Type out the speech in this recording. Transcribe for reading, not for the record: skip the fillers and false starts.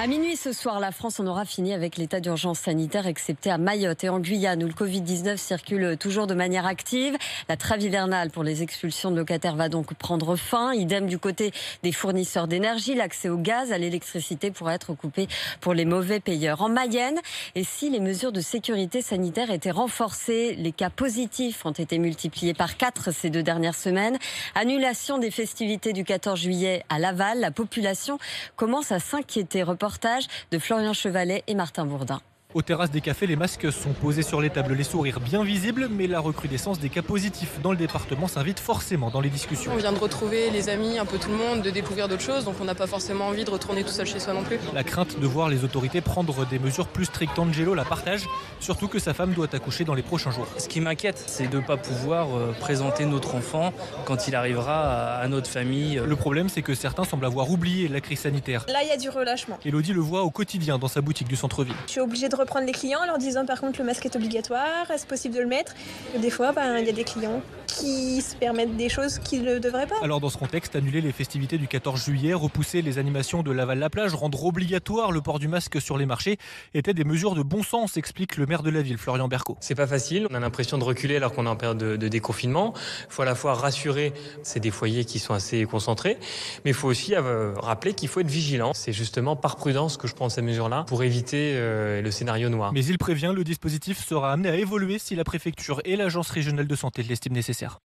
À minuit ce soir, la France en aura fini avec l'état d'urgence sanitaire, excepté à Mayotte et en Guyane, où le Covid-19 circule toujours de manière active. La trêve hivernale pour les expulsions de locataires va donc prendre fin. Idem du côté des fournisseurs d'énergie. L'accès au gaz, à l'électricité pourra être coupé pour les mauvais payeurs. En Mayenne, et si les mesures de sécurité sanitaire étaient renforcées, les cas positifs ont été multipliés par 4 ces 2 dernières semaines. Annulation des festivités du 14 juillet à Laval. La population commence à s'inquiéter. Reportage de Florian Chevalet et Martin Bourdin. Aux terrasses des cafés, les masques sont posés sur les tables, les sourires bien visibles, mais la recrudescence des cas positifs dans le département s'invite forcément dans les discussions. On vient de retrouver les amis, un peu tout le monde, de découvrir d'autres choses, donc on n'a pas forcément envie de retourner tout seul chez soi non plus. La crainte de voir les autorités prendre des mesures plus strictes, Angelo la partage, surtout que sa femme doit accoucher dans les prochains jours. Ce qui m'inquiète, c'est de ne pas pouvoir présenter notre enfant quand il arrivera à notre famille. Le problème, c'est que certains semblent avoir oublié la crise sanitaire. Là, il y a du relâchement. Elodie le voit au quotidien dans sa boutique du centre-ville. Je suis obligée de reprendre les clients en leur disant par contre le masque est obligatoire, est-ce possible de le mettre? Des fois, il y a des clients qui se permettent des choses qu'ils ne devraient pas. Alors dans ce contexte, annuler les festivités du 14 juillet, repousser les animations de Laval-la-Plage, rendre obligatoire le port du masque sur les marchés étaient des mesures de bon sens, explique le maire de la ville, Florian Berco. C'est pas facile, on a l'impression de reculer alors qu'on est en période de déconfinement. Il faut à la fois rassurer, c'est des foyers qui sont assez concentrés, mais il faut aussi rappeler qu'il faut être vigilant. C'est justement par prudence que je prends ces mesures-là pour éviter le scénario noir. Mais il prévient, le dispositif sera amené à évoluer si la préfecture et l'agence régionale de santé l'estiment nécessaire.